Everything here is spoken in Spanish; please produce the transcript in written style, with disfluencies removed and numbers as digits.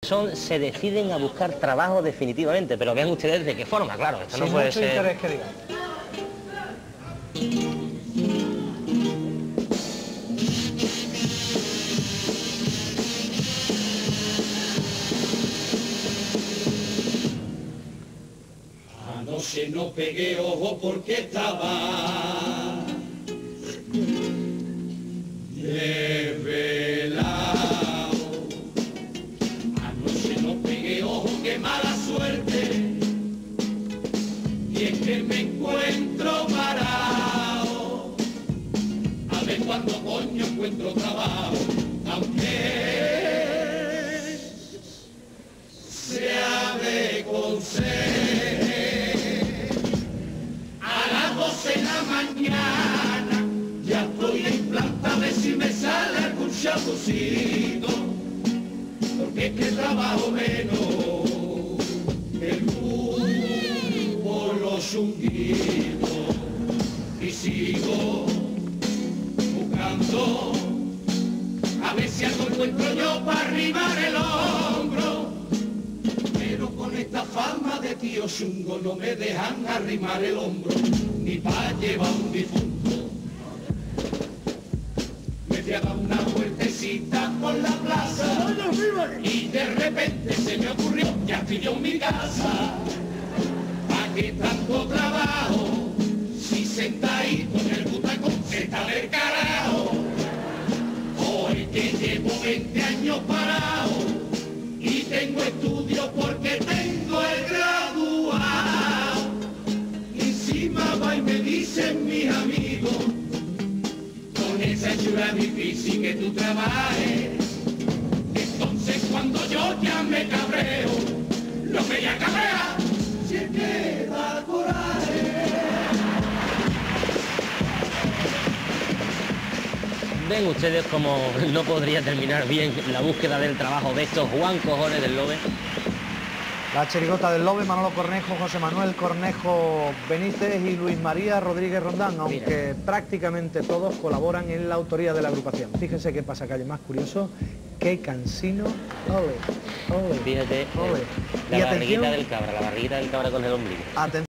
se deciden a buscar trabajo definitivamente, pero vean ustedes de qué forma, claro, esto no puede ser... interés que diga. Anoche no pegué ojo porque estaba desvelado. Anoche no pegué ojo, qué mala suerte. Y es que me encuentro parado. A ver cuándo coño encuentro trabajo, aunque sea de consejo. En la mañana ya estoy en planta a ver si me sale algún chapucito, porque es que trabajo menos el por los chunguitos y sigo buscando a ver si algo encuentro yo para arribar el hombro, pero con esta fama de tío chungo no me dejan arrimar el hombro ni para llevar un difunto. Me voy a dar una vueltecita por la plaza y de repente se me ocurrió, ya estoy yo en mi casa. ¿Para qué tanto trabajo? Si sentadito en el butacón está del carajo. Hoy que llevo 20 años parado y tengo estudios porque tengo el graduado. Encima va y me dicen mis amigos, con esa chula difícil que tú trabajes. Entonces cuando yo ya me cabreo, no me ya cabrea, si es que da coraje. Ven ustedes como no podría terminar bien la búsqueda del trabajo de estos Juan Cojones del Lobe. La chirigota del Lobe, Manolo Cornejo, José Manuel Cornejo Benítez y Luis María Rodríguez Rondán, aunque prácticamente todos colaboran en la autoría de la agrupación. Fíjense qué pasacalle más curioso, qué cansino, ole, ole, Fíjate, ole. la Y barriguita atención, del cabra, la barriguita del cabra con el ombligo.